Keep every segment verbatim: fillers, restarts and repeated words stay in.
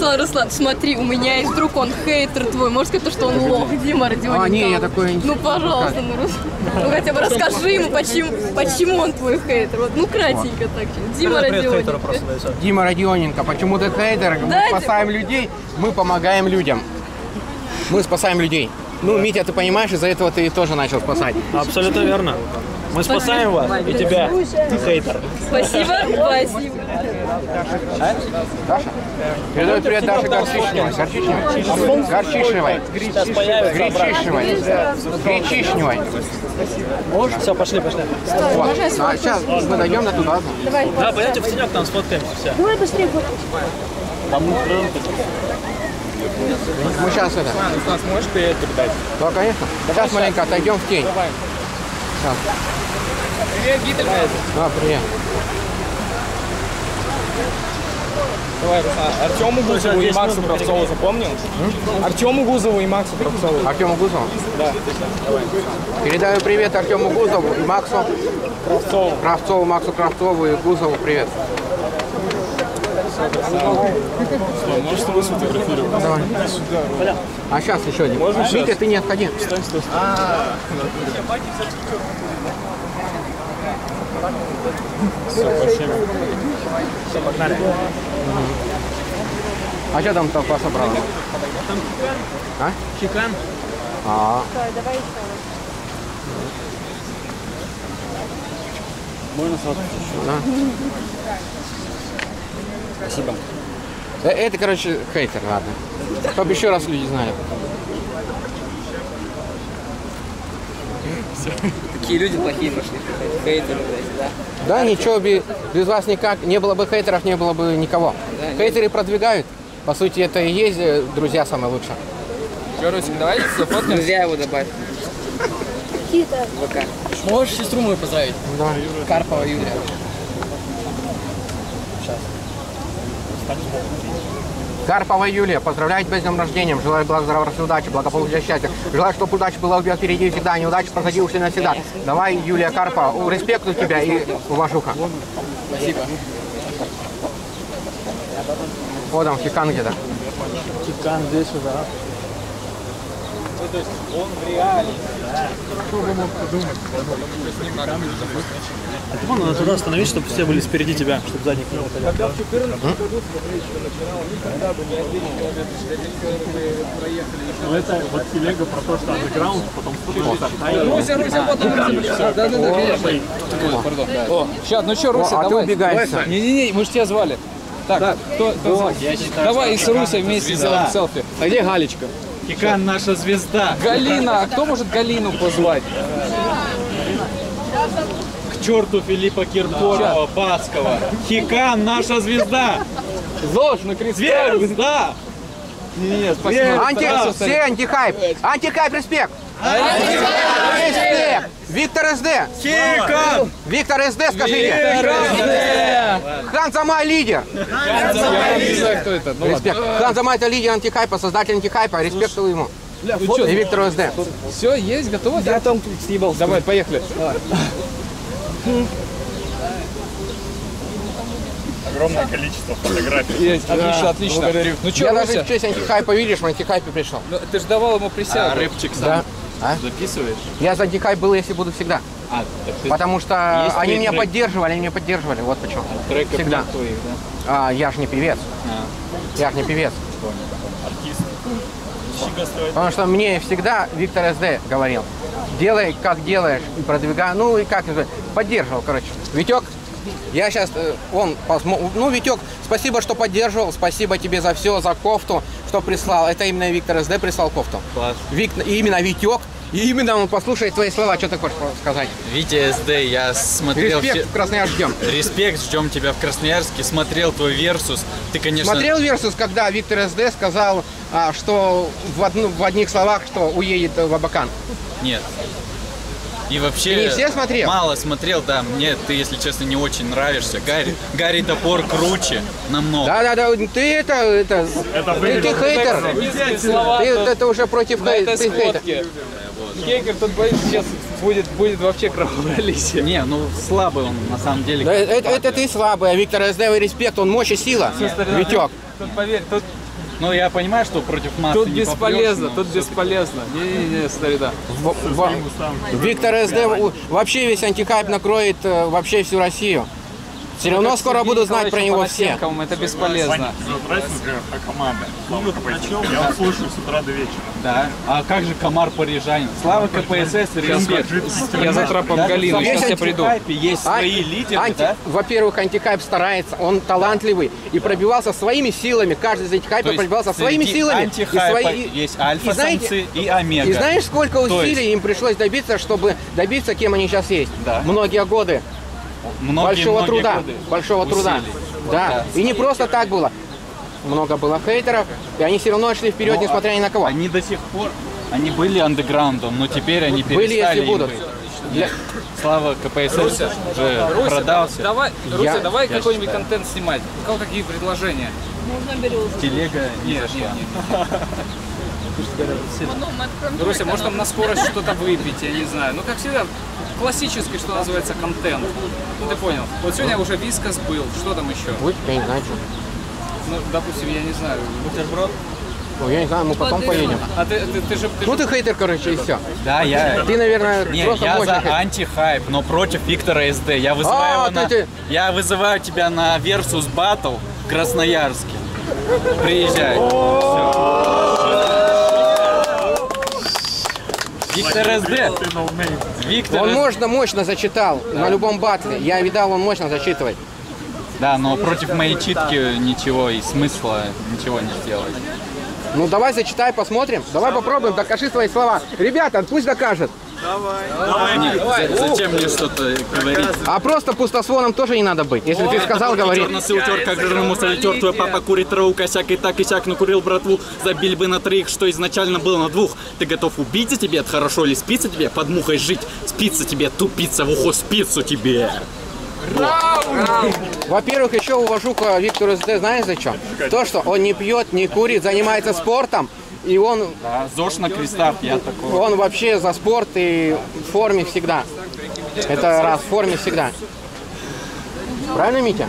Руслан, Руслан, смотри, у меня есть друг, он хейтер твой. Можешь сказать, что он лох, Дима Родионенко? А, не, я такой не... Ну, пожалуйста, ну, ну хотя бы расскажи ему, почему, почему он твой хейтер. Вот, ну, кратенько так. Дима Родионенко. Дима Родионенко, почему ты хейтер? Мы Дайте. спасаем людей, мы помогаем людям. Мы спасаем людей. Ну, Митя, ты понимаешь, из-за этого ты тоже начал спасать. Абсолютно верно. Мы спасаем вас и тебя, хейтер. Спасибо, спасибо. Даша? Передаю привет Даше Горчичневой. Горчичневой. Горчичневой. Сейчас появится. Гречишневой. Гречишневой. Все, пошли, пошли. Вот. А сейчас мы дойдем до туда. Давай. Да, пойдемте в тенек, там сфоткаемся все. Давай быстрее. Там мы Мы сейчас это. Стас, можешь привет передать? Да, конечно. Сейчас маленько отойдем в тень. Давай. Сейчас. Привет, Гитлер. Да, привет. Давай, Руслан. Артему Гузову и Максу Кравцову запомнил? Артему Гузову и Максу Кравцову. Артему Гузову? Да. Передаю привет Артему Гузову и Максу Кравцову. Кравцову, Максу Кравцову и Гузову привет. Можешь с тобой сфотографировать? Давай. А сейчас еще один. Митя, ты не отходи. Стой, стой. Все, спасибо. все, погнали. А что там толпа собралась? А? Чекан. А. Давай еще. Можно сфоткать? Да. Спасибо. Э, Это, короче, хейтер, ладно. Чтобы еще раз люди знали. Какие люди плохие пошли, хейтеры, да? Да, ничего, без, без вас никак. Не было бы хейтеров, не было бы никого. Да, Хейтеры продвигают. По сути, это и есть э, друзья самые лучшие. Че, Русик, давайте зафоткаем. Друзья его добавь. Какие-то. ВК. Можешь сестру мою поздравить? Да. Карпова Юлия. Карпова Юлия, поздравляю тебя с днем рождения. Желаю здравия, удачи, благополучия, счастья. Желаю, чтобы удача была у тебя впереди всегда, неудача позади ушли навсегда. Давай, Юлия Карпова, респектую тебя и уважуха. Спасибо. Вот там Хикан где-то. Чекан здесь уже. То есть он в реале. Что вы мог подумать? А ты вон, надо туда остановить, чтобы все были спереди тебя, чтобы задних не выходили. Когда в четырнадцатом году смотреть, что начинал, никогда бы не ответил, километров проехали. Ну это вот телега про то, что андеграунд, потом становится. Руся, Руся, потом. Да, да, да, конечно. Пардон. О, сейчас, ну что, Руся, О, а ты давай. убегаешься. Не-не-не, мы же тебя звали. Так, кто, кто звал? Давай и с Русей вместе сделаем селфи. А где Галечка? Хикан наша звезда. Галина, а кто может Галину позвать? К черту Филиппа Киркорова, Баскова. Хикан наша звезда. ЗОЖ на кресте. Звезда. Нет, спасибо. Анти... Все антихайп. Антихайп, респект. Респект. Виктор СД. Хикан. Виктор СД, скажите. Ханзамай лидер. Я не знаю, кто это. Ну, Респект. Ханзамай это лидер антихайпа, создатель антихайпа. Респектую ему. И Виктору СД. все, есть, готово? Я там съебал. Давай, поехали. Огромное количество фотографий. Есть, отлично, отлично. Благодарю. Ну что, Я даже Руся? в честь антихайпа, видишь, в антихайпе пришел. Ну, ты же давал ему присягу. Рэпчик сам Да. А? записываешь? Я за антихайп был, если буду всегда. А, так ты Потому что Есть они твои меня треки? поддерживали, они меня поддерживали. Вот почему. треков Всегда. нет твоих, да? А, я же не певец. Я же не певец. Артист. Щига стоит. Потому что мне всегда Виктор СД говорил, делай как делаешь, и продвигай, ну и как, поддерживал, короче. Витек, я сейчас, он, ну, Витек, спасибо, что поддерживал, спасибо тебе за все, за кофту, что прислал. Это именно Виктор СД прислал кофту. Класс. Вик, и именно Витек, и именно он послушает твои слова, что ты хочешь сказать. Витя СД, я смотрел... Респект, в Красноярск ждем. Респект, ждем тебя в Красноярске, смотрел твой Версус. Ты, конечно... Смотрел Версус, когда Виктор СД сказал, а, что в, одну, в одних словах, что уедет в Абакан? Нет. И вообще... Ты не все смотрел? Мало смотрел, да. Мне ты, если честно, не очень нравишься. Гарри, Гарри Топор круче намного. Да-да-да, ты это, это, ты, ты хейтер. Ты это уже против На этой хейтера. Ты хейтер. сходке. Хейкер тут, боится, сейчас будет, будет вообще кровопролитие. Не, ну слабый он на самом деле. Да, это, это ты слабый, а Виктор СД, респект, он мощь и сила. Витек. Тут, поверь, тут Ну, я понимаю, что против массы Тут не бесполезно, попрёшь, но тут бесполезно. Не-не-не, старина. В- в- Виктор СД у- вообще весь антихайп накроет э, вообще всю Россию. Все равно скоро будут знать про него все. Это бесполезно. Давайте, например, о команде. Слава КПСС, я вас слушаю с утра до вечера. Да. А как же комар парижанин? Слава КПСС, респект. Я завтра по Галину, Есть сейчас я приду. антихайпе есть А- свои лидеры, анти- да? Во-первых, антихайп старается, он талантливый и пробивался своими силами. Каждый из этих хайпов пробивался своими среди силами. И антихайпа свои- есть и альфа-самцы знаете- и омега. И знаешь, сколько То усилий есть- им пришлось добиться, чтобы добиться, кем они сейчас есть? Да. Многие годы. Многие, большого многие труда. годы Большого труда. усилий. Да. И не просто так было. Много было хейтеров, и они все равно шли вперед, Но несмотря ни на кого. Они до сих пор, они были андеграундом, но теперь они Были, перестали если им будут. быть. Для- Слава КПСС уже Руся, продался. давай, Руся, Я- давай я какой-нибудь считаю. контент снимать. У кого какие предложения? Можно березу. Телега не Нет, зашла. нет, нет. Руся, может там на скорость что-то выпить, я не знаю. Ну, как всегда, классический, что называется, контент. Ну, ты понял. Вот сегодня уже вискас был, что там еще? Ой, я не знаю, что. Ну, допустим, я не знаю. Бутерброд? Ой, я не знаю, мы потом поедем. А ты, ты, ты же... Ты Ну же... ты хейтер, короче, и все. Да, я... Ты, наверное, Не, просто я мощный за хейтер. антихайп, но против Виктора СД. Я вызываю, А, его на... ты- ты- я вызываю тебя на Versus Battle в Красноярске. Приезжай. Всё. Виктор СД. Виктор Он СД. можно мощно зачитал на любом батле. Я видал, он мощно зачитывает. Да, но против моей читки ничего и смысла ничего не сделать. Ну давай зачитай, посмотрим. Давай попробуем, докажи свои слова. Ребята, пусть докажет. Нет, за- зачем мне что-то говорить? А просто пустословным тоже не надо быть. Если ты сказал, говори. Носил тер, как жирному солитер, твой папа курит траву, косяк и так и сяк, накурил братву, забили бы на троих, что изначально было на двух. Ты готов убить за тебе, это хорошо ли спится тебе, под мухой жить, спится тебе, тупица, в ухо спицу тебе. Во-первых, еще уважуха Виктору СД, знаешь зачем? То, что он не пьет, не курит, занимается спортом. И он, Да, ЗОЖ на крестах, я такой. он вообще за спорт и в форме всегда. Это раз, в форме всегда. Правильно, Митя?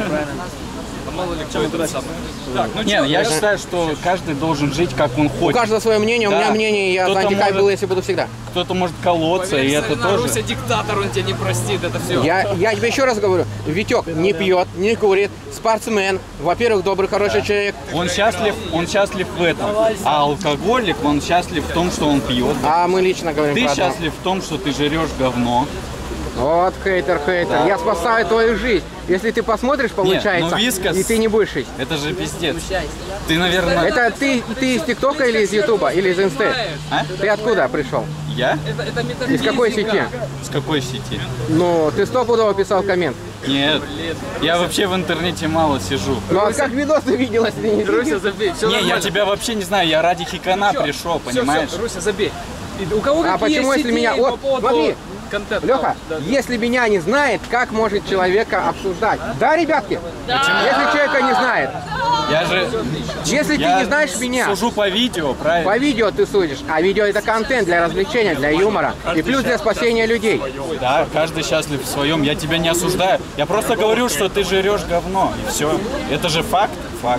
Так, ну Не, чё, я считаю, что каждый должен жить, как он У хочет. каждого свое мнение, у Да. меня мнение, я за Кто-то антихайп может- был, если буду всегда. Кто-то может колоться, и это Старина, тоже. Руся диктатор, он тебя не простит, это все. Я, я тебе еще раз говорю, Витек не пьет, не курит, спортсмен, во-первых, добрый, хороший человек, Он счастлив, он счастлив в этом. А алкоголик, он счастлив в том, что он пьет. а мы лично говорим Ты про одно. счастлив в том, что ты жрешь говно. Вот хейтер, хейтер, я спасаю твою жизнь. Если ты посмотришь, получается, ну Вискас- и ты не будешь жить. Это же пиздец. Ты, наверное... Это ты, ты из ТикТока или из Ютуба, или из Инсты? А? Ты откуда пришел? Я? Это, это Из метафизика. какой сети? С какой сети? Ну, ты стопудово писал коммент. Нет. Я вообще в интернете мало сижу. Ну, а как видосы видел, если ты не Руся, видел? забей. Все Не, я тебя вообще не знаю, я ради хикана пришел, понимаешь? Все, Руся, забей. И у кого А какие почему, есть если меня... идеи по Вот, поводу смотри, контента? Леха, Да, да. если меня не знает, как может человека обсуждать? Да, ребятки? Если человека не знает. Я же... Если ты я не знаешь меня, сужу по видео, правильно? по видео ты судишь, а видео это контент для развлечения, для юмора и плюс для спасения людей. Да, каждый счастлив в своем. Я тебя не осуждаю. Я просто говорю, что ты жрешь говно. И все. Это же факт? Факт.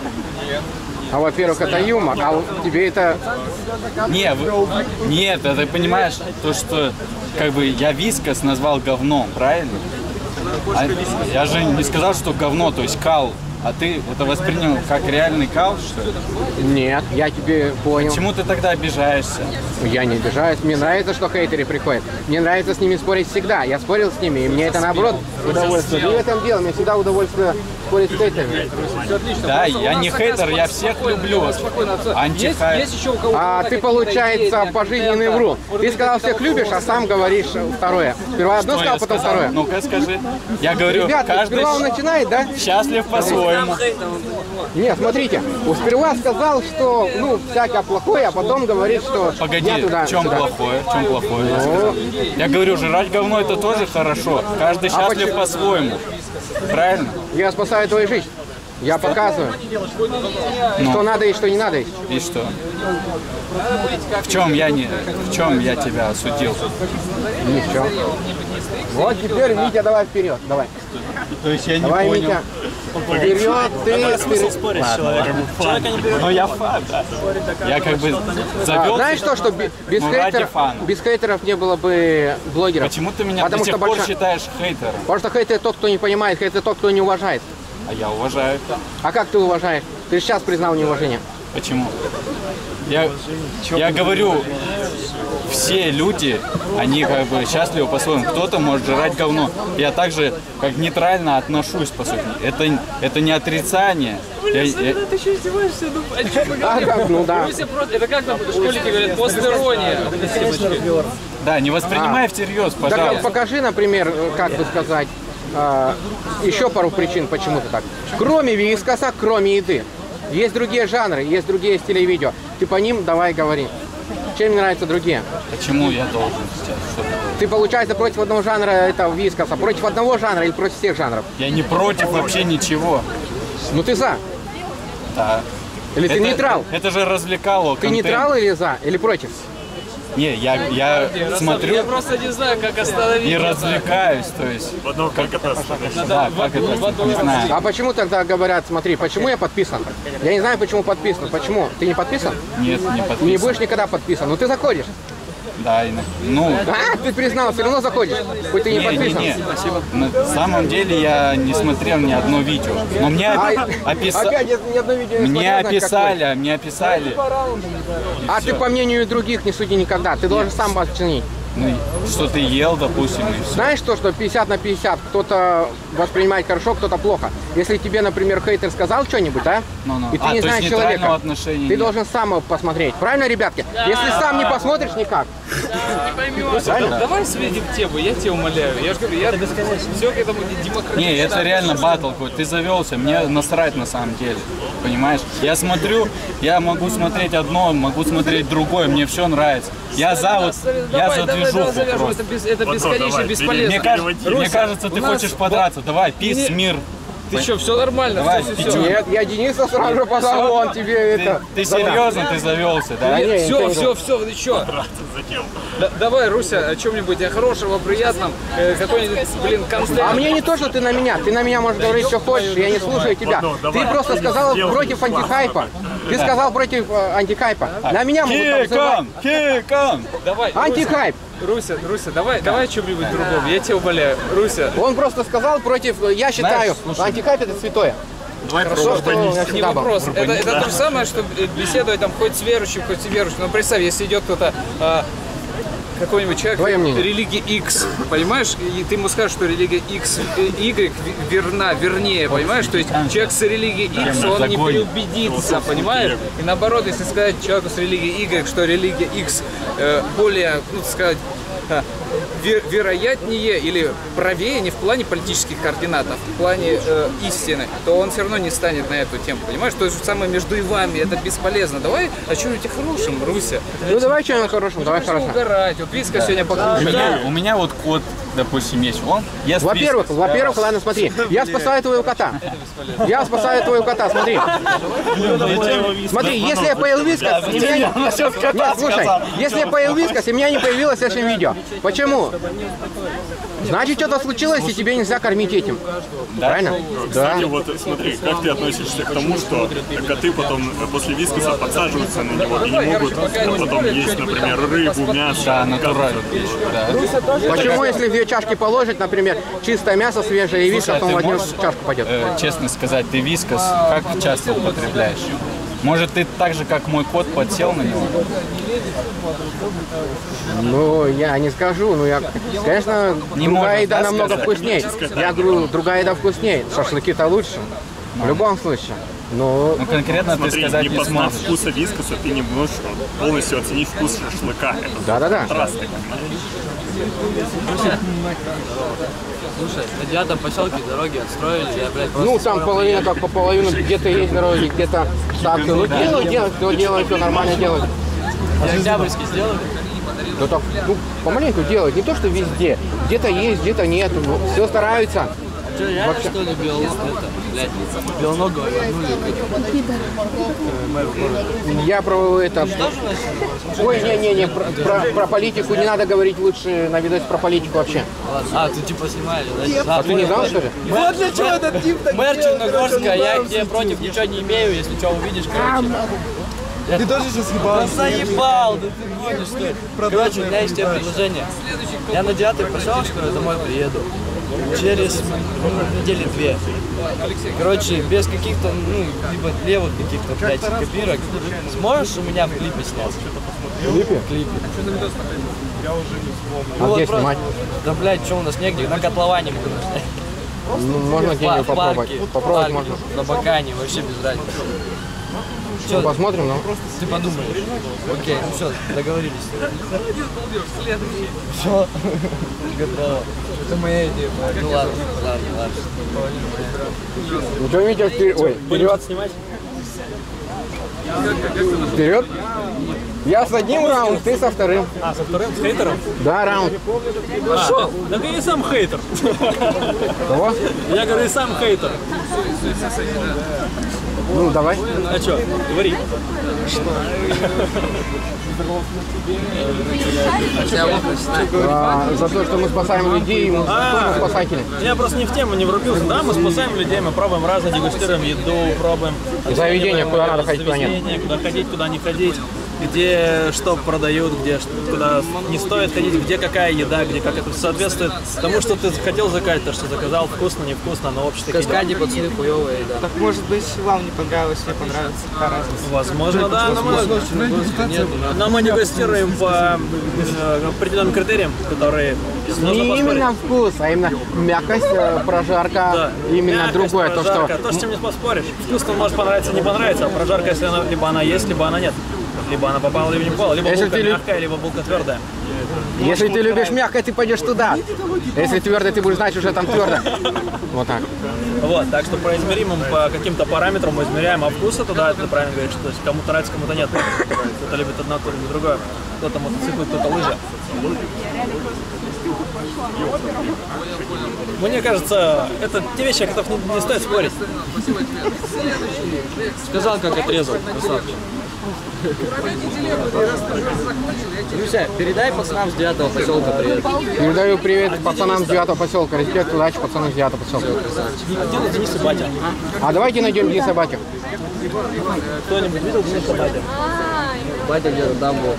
А во-первых, это юмор, а вот тебе это... Не, вы- нет, а ты понимаешь, то, что как бы я вискас назвал говном, правильно? А я же не сказал, что говно, то есть кал. А ты это воспринял как реальный кал, что ли? Нет, я тебе понял. Почему ты тогда обижаешься? Я не обижаюсь. Мне нравится, что хейтеры приходят. Мне нравится с ними спорить всегда. Я спорил с ними, и мне это наоборот удовольствие. Не в этом дело, мне всегда удовольствие спорить с хейтерами. Да, я не хейтер, я всех люблю. Антихайп. Есть еще у кого А ты, получается, пожизненный врун. Ты сказал, всех любишь, а сам говоришь второе. Сперва одно Что сказал, я потом сказал? второе. Ну-ка скажи. Я говорю, Ребята, каждый сперва он начинает, да? счастлив по-своему. Нет, смотрите, он сперва сказал, что, ну, всякое плохое, а потом говорит, что Погоди, я туда, в чем сюда. плохое? В чем плохое? Я, сказал? Я говорю, жрать говно это тоже хорошо. Каждый счастлив почему? по-своему. Правильно? Я спасаю твою жизнь. Я показываю, что надо и что не надо есть. И что? В чем я не, в чем я тебя осудил? Ни в чем. Вот теперь, Митя, давай вперед, давай. То есть я не Давай, понял. Митя. Вперед, ты, вперед. Ну я фан, да. Я как бы А, завел. знаешь что, что бе- без, Ну, ради хейтеров, фана. без хейтеров не было бы блогеров? Почему ты меня Потому до сих что пор больше- считаешь хейтером? Потому что хейтер тот, кто не понимает, хейтер тот, кто не уважает. А я уважаю это. А как ты уважаешь? Ты же сейчас признал неуважение. Почему? Я, я говорю, все люди, они как бы счастливы по-своему. Кто-то может жрать говно. Я также как нейтрально отношусь, по сути. Это, это не отрицание. Я- я- Ты еще издеваешься? Ну, о чем мы А, говорим? как? Ну да. Руся против- Это как там школьники говорят, постерония. да, не воспринимай всерьез, Так пожалуйста. покажи, например, как бы сказать, а, еще пару причин, почему ты так. Кроме вискоса, кроме еды. Есть другие жанры, есть другие стили видео. Ты по ним давай говори. Чем мне нравятся другие? Почему я должен сейчас? Что такое? Ты, получается, против одного жанра этого вискоса, против одного жанра или против всех жанров? Я не против вообще ничего. Ну ты за. Да. Или ты Это- нейтрал? Это же развлекало. Ты контент. нейтрал или за? Или против? Не, я, я Я смотрю просто не знаю, как остановить. и развлекаюсь, то есть. В одно как это остановить? Да, как это, не знаю. А почему тогда говорят, смотри, почему я подписан? Я не знаю, почему подписан. Почему? Ты не подписан? Нет, не Не подписан. будешь никогда подписан. Ну ты заходишь. Да, и на- ну, А, ты признал, все равно заходишь. Хоть ты не не, не, подписан. не. На самом деле я не смотрел ни одно видео. Но мне А, описа- Опять я ни одно видео не Мне смотрел, знаешь, описали, мне описали. какое. А ты по мнению других не суди никогда. Ты должен сам оценить. Ну, что ты ел, допустим, и все. Знаешь то, что пятьдесят на пятьдесят, кто-то воспринимает хорошо, кто-то плохо. Если тебе, например, хейтер сказал что-нибудь, да? Ну-ну. И ты А, не то есть знаешь нейтрального человека, отношения ты нет. должен сам посмотреть. Правильно, ребятки? Если сам не посмотришь, никак. Да, давай сменим тему, я тебя умоляю. Я же говорю, я все к этому демократично. Не, это реально батл какой. Ты завелся, мне насрать на самом деле. Понимаешь? Я смотрю, я могу смотреть одно, могу смотреть другое, мне все нравится. Я за вот, я за движуху завяжем, просто. это, без- это Вот, бесконечно давай, бесполезно. Мне, кажется, Руся, мне кажется, ты у нас хочешь подраться. Давай, пис, Не- мир. Ты что, все нормально? Давай, все, пятюню. все, Нет, я Дениса сразу же позову, он тебе это... Ты серьезно, ты завелся, да? Да не, все, ничего не все, все, ты что? Давай, Руся, о чем-нибудь о хорошем, о приятном, э, какой-нибудь, блин, контент. А мне не то, что ты на меня. Ты на меня можешь говорить, что хочешь, я не слушаю тебя. Ну, Ты давай. просто сказал Сделай против классно. антихайпа. Ты сказал против э, антихайпа. На меня могут обзывать. Киком, киком. Давай, Антихайп. Руся, Руся, давай, давай о чем-нибудь другом, я тебя умоляю. Руся, Он просто сказал против, э, я считаю, антихайп это святое. Давай Хорошо, пробуем что я понизить. не всегда был. вопрос. Это, это то же самое, что беседовать там хоть с верующим, хоть с неверующим. Но представь, если идет кто-то, а, какой-нибудь человек Твое мнение. религии X, понимаешь, и ты ему скажешь, что религия X, э, Y верна, вернее, понимаешь, то есть человек с религией X, он не Загонит. переубедится, понимаешь? И наоборот, если сказать человеку с религией Y, что религия X э, более, ну, так сказать, а, ве- вероятнее или правее не в плане политических координат, а в плане э, истины, то он все равно не станет на эту тему, понимаешь? То есть самое между и вами, это бесполезно. Давай о чем-нибудь хорошем, Руся. Ну давай что-нибудь хорошем, давай Можно хорошо. угорать. Вот Виска сегодня У покушали. меня, у меня вот кот, допустим, есть. Он ест Во-первых, вискас. во-первых, ладно, смотри, я спасаю твоего кота. Я спасаю твоего кота, смотри. Смотри, если я поел вискас, и меня не... Нет, слушай, если я поел вискас, и меня не появилось в следующем видео. Почему? Значит, что-то случилось, и тебе нельзя кормить этим. Правильно? Да. Кстати, вот смотри, как ты относишься к тому, что коты потом после вискаса подсаживаются на него и не могут потом есть, например, рыбу, мясо. Да, натурально. Да. Почему, если в две чашки положить, например, чистое мясо свежее и вискас, Слушай, он ты в одну можешь, чашку пойдет? э, честно сказать, ты вискас как часто употребляешь? Может, ты так же, как мой кот, подсел на него? Ну, я не скажу, ну я, конечно, Не другая можешь, еда да, намного сказать? вкуснее. Я говорю, другая еда вкуснее, шашлыки-то лучше, в любом случае. Но Ну, конкретно ты Смотри, сказать не не познав сможешь. вкуса вискаса, ты не можешь полностью оценить вкус шашлыка. Это да-да-да. раз ты понимаешь. Слушай, на девятом поселке дороги отстроили, я, блядь, просто... Ну, там половина как по половину, где-то есть дороги, где-то так. Ну, делают, делают, все делают, все нормально делают. Октябрьский сделали? Ну, так, ну, помаленьку делают, не то, что везде. Где-то есть, где-то нет, все стараются. Что, реально, что ли, Белоус это? блядь, белоногого вернули. Я про это... Ой, не-не-не, про, про, про политику не надо говорить лучше на видосе про политику вообще. А, ты типа снимали, да? А ты не знал, что ли? Вот для чего этот тип так. Мэр Черногорска, я к тебе против ничего не имею, если что увидишь, короче. Ты тоже сейчас ебал? Да заебал, да ты гонишь, что ли? Короче, у меня есть тебе предложение. Я на девятый поселок, скоро домой приеду. Через ну, недели две. Короче, без каких-то, ну, либо левых каких-то, блядь, копирок. Сможешь у меня в клипе снять? В клипе? В клипе. А Ну, где вот просто- снимать? Да, блядь, что у нас негде? На котловане буду снять. Ну, можно где-нибудь В попробовать. парке, в Попробовать парке, можно. На Бакане, вообще без разницы. Ну, посмотрим, ну. Ты подумаешь. Окей, ну все, договорились. Все. Готово. Это моя идея. Ну ладно, ладно, ладно. Ну что, Витя, вперед? Ой, вперед. Снимать? Вперед. Я с одним раунд, ты со вторым. А, со вторым, с хейтером? Да, раунд. Пошел! Да ты и сам хейтер. Кого? Я говорю, и сам хейтер. Ну, давай. А что, говори. А, за то, что мы спасаем людей, мы А, тоже спасатели. Я просто не в тему не врубился. Да, мы спасаем людей, мы пробуем разное, дегустируем еду, пробуем. Заведение, куда надо ходить, куда нет. заведения, куда ходить, куда не ходить. Где что продают, где что- куда не стоит ходить, где какая еда, где как это соответствует тому, что ты хотел заказать, то, что заказал, вкусно, невкусно, но вообще В такие. Каскаде пацаны хуёвые, да. Так может быть вам не понравилось, мне понравится. Какая разница? Возможно, да, но мы, но мы дегустируем по э, определенным критериям, которые нужно Не поспорить. именно вкус, а именно мягкость, э, прожарка, Да. именно Мягкость, другое. То, прожарка, что... то, с чем не поспоришь. Вкусно может понравиться, не понравится, а прожарка, если она, либо она есть, либо она нет. Либо она попала, либо не попала, либо Если булка ты люб- мягкая, либо булка твердая. Если ты любишь мягкое, ты пойдешь туда. Если твердое, ты будешь знать, уже там твердо. Вот так. Вот, так что по измеримым, по каким-то параметрам мы измеряем, а вкуса туда, ты правильно говоришь, что есть кому-то нравится, кому-то нет. Кто-то любит одно, кто любит другое. Кто-то мотоциклы, кто-то лыжи. Мне кажется, это те вещи, о которых не, не стоит спорить. Сказал, как отрезал, красавчик. Люся, передай пацанам с девятого поселка привет. Передаю привет пацанам с девятого поселка. Респект, удачи пацанам с девятого поселка. Где Денис и батя? А давайте найдем Дениса Батю. Кто-нибудь видел Дениса батя? Батя где-то там был.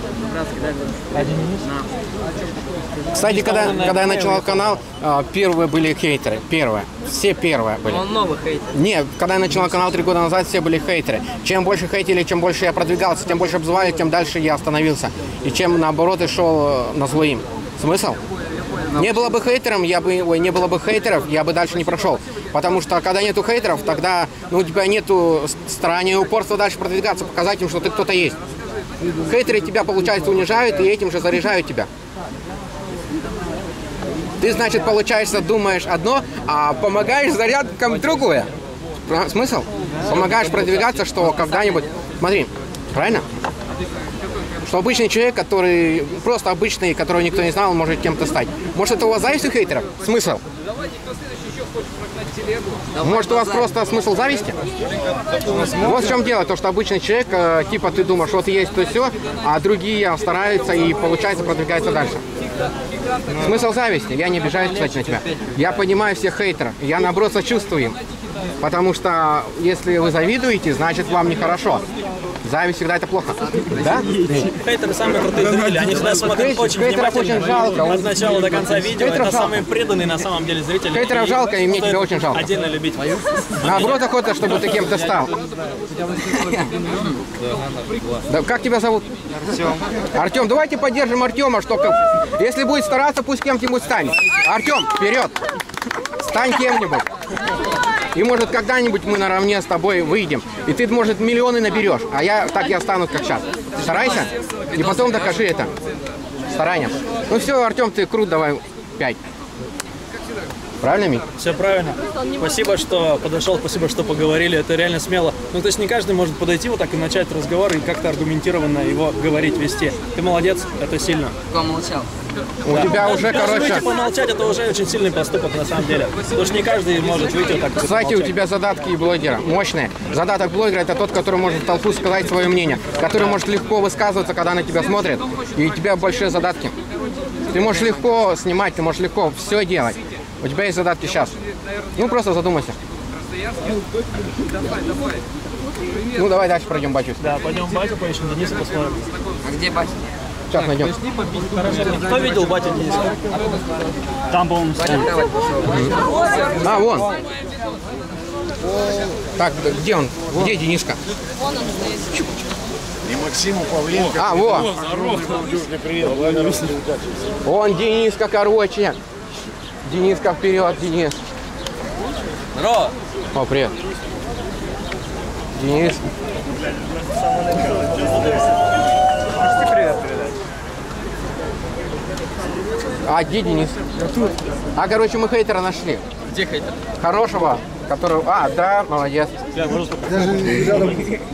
Кстати, когда, когда я начинал канал, э, первые были хейтеры. Первые. Все первые были. Он новый хейтер. Нет, когда я начинал канал три года назад, все были хейтеры. Чем больше хейтили, чем больше я продвигался, тем больше обзывали, тем дальше я остановился. И чем наоборот и шел на зло им. Смысл? Не было бы хейтером, я бы, ой, не было бы хейтеров, я бы дальше не прошел. Потому что когда нету хейтеров, тогда ну, у тебя нету старания и упорства дальше продвигаться, показать им, что ты кто-то есть. Хейтеры тебя, получается, унижают и этим же заряжают тебя. Ты, значит, получается, думаешь одно, а помогаешь зарядкам другое. Смысл? Помогаешь продвигаться, что когда-нибудь... Смотри, правильно? Что обычный человек, который просто обычный, которого никто не знал, может кем-то стать. Может, это у вас зависть у хейтеров? Смысл? Может, у вас просто смысл зависти? Вот в чем дело, то, что обычный человек, э, типа ты думаешь, вот есть то все, а другие стараются и, получается, продвигаются дальше. Смысл зависти. Я не обижаюсь, кстати, на тебя. Я понимаю всех хейтеров. Я, наоборот, сочувствую им. Потому что, если вы завидуете, значит, вам нехорошо. Зависть всегда это плохо. Да? Хейтеры самые крутые зрители, они всегда смотрят Хейт- очень хейтеров внимательно. очень жалко. От начала до конца видео. Хейтеров Это жалко. самые преданные на самом деле зрители. Хейтеров И жалко, и мне стоит тебя очень жалко. Отдельно любить. Наоборот, охота, чтобы ты кем-то стал. Да, как тебя зовут? Артем. Артем, давайте поддержим Артема, что как- если будет стараться, пусть кем-нибудь станет. Артем, вперед! Стань кем-нибудь. И может когда-нибудь мы наравне с тобой выйдем. И ты, может, миллионы наберешь. А я так и останусь, как сейчас. Старайся. И потом докажи это. Старанием. Ну все, Артем, ты крут, давай пять. Правильно, Мик? Все правильно. Спасибо, что подошел, спасибо, что поговорили. Это реально смело. Ну, то есть не каждый может подойти вот так и начать разговор и как-то аргументированно его говорить, вести. Ты молодец, это сильно. Помолчал. У Да. тебя уже, Даже короче... выйти помолчать, это уже очень сильный поступок на самом деле. Потому что не каждый может выйти вот так. Кстати, у помолчать. тебя задатки блогера мощные. Задаток блогера — это тот, который может в толпу сказать свое мнение, который может легко высказываться, когда на тебя смотрят, и у тебя большие задатки. Ты можешь легко снимать, ты можешь легко все делать. У тебя есть задатки сейчас. Ну, просто задумайся. Ну, давай дальше пройдем, батюсь. Да, пойдем батю поищем, Дениса посмотрим. А где батя? Сейчас найдем. Кто видел батю Дениса? Там, по-моему, стоит. А, вон. Так, где он? Где Дениска? Вон он стоит. И Максиму Павленко. А, во. Привет. Он Дениска, короче. Дениска вперед, Денис. Здорово. О, привет. Денис. А где Денис? А, короче, мы хейтера нашли. Где хейтер? Хорошего, которого... А, да, молодец. Даже рядом.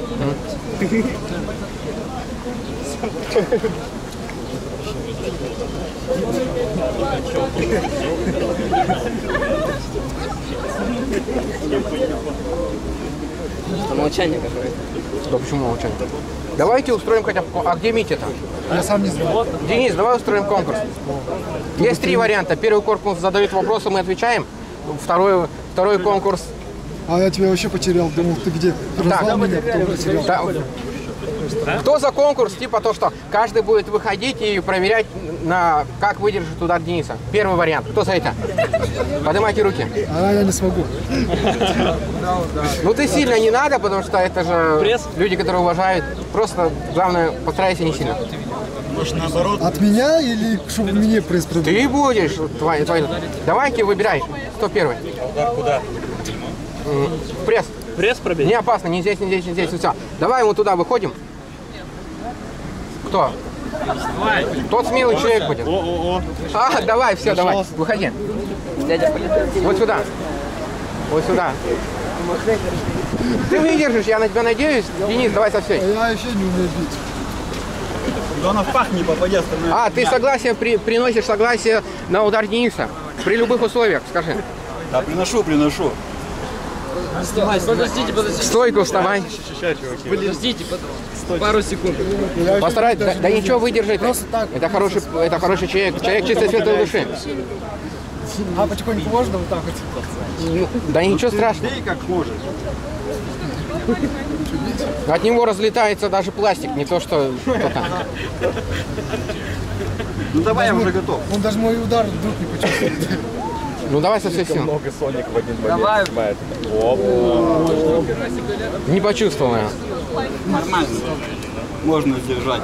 Что, молчание какое-то? Да почему молчание? Давайте устроим хотя бы... А где Митя-то? Я сам не знаю. Денис, давай устроим конкурс. Есть три варианта. Первый конкурс задают вопросы, мы отвечаем. Второй, второй конкурс... А я тебя вообще потерял. Думал, ты где? Ты Так. назвал меня, потом потерял. Да. Кто за конкурс? Типа то, что каждый будет выходить и проверять, на как выдержит удар Дениса. Первый вариант. Кто за это? Поднимайте руки. А я не смогу. Ну ты сильно не надо, потому что это же Пресс? люди, которые уважают. Просто главное, постарайся не сильно. От меня или чтобы мне пресс пробил? Ты будешь. Твой, твой. Давайте выбирай. Кто первый? Куда? М, Пресс. Пресс пробить? Не опасно, не здесь, не здесь, не здесь. Все. Давай мы туда выходим. Кто? Тот смелый человек будет. А, давай, все, давай. Выходи. Дядя полетел. Вот сюда. Вот сюда. Ты выдержишь, я на тебя надеюсь. Денис, давай со всей. А я вообще не умею бить. Да она в пах не попадет. А, ты согласие при, приносишь согласие на удар Дениса? При любых условиях, скажи. Да, приношу, приношу. Подождите, подождите. Стойку вставай. Подождите, пару секунд. Постарайся. Да, да ничего, выдержи. Просто так. Это хороший, это хороший человек. Человек чистой светлой души. А потихоньку можно вот так вот? Ну, да ничего страшного. Как можешь. От него разлетается даже пластик, не то что кто-то. Ну давай, я уже готов. Он даже мой удар вдруг не почувствует. Ну давай со всей силы. Соник в один Давай. Не почувствовал я. Можно сдержать.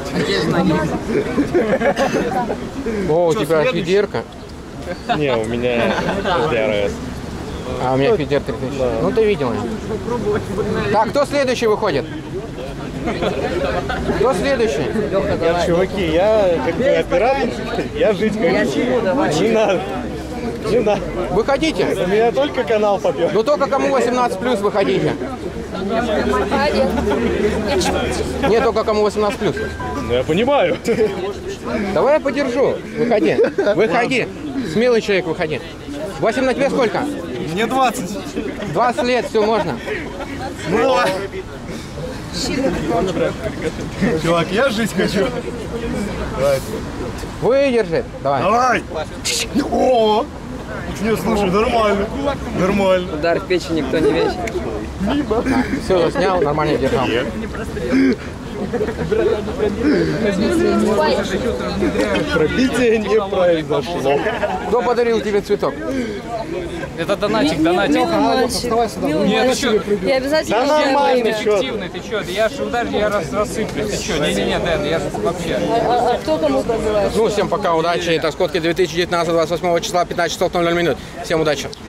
О, у тебя фидерка. Не, у меня ДРС. А у меня фидер три тысячи. Ну ты видел ее. Так, кто следующий выходит? Кто следующий? Чуваки, я как бы оператор, я жить хочу. Не надо. Не надо. Выходите. У меня только канал попер. Ну только кому восемнадцать плюс выходите. Нет, только кому восемнадцать плюс. Ну я понимаю. Давай я подержу. Выходи. Выходи. Смелый человек, выходи. Васим, на тебе сколько? Мне двадцать. двадцать лет, все можно. Ну, чувак, я жить хочу. Выдержи. Давай. Давай. О! Не, слушай, нормально. Нормально. Удар в печень никто не весит. Все, снял, нормально держал. Пробитие не произошло. Кто подарил тебе цветок? Это донатик, донатик. Вставай сюда. Нет, ты что? Я обязательно... Да нормально, Эффективный, ты что? Да я ж ударь, я раз рассыплю. Ты что? Не-не-не, Дэн, я ж вообще. А, а кто кому пробивает? Ну, всем пока, удачи. Это скотки две тысячи девятнадцатого, двадцать восьмого числа, пятнадцать часов ноль ноль минут. Всем удачи.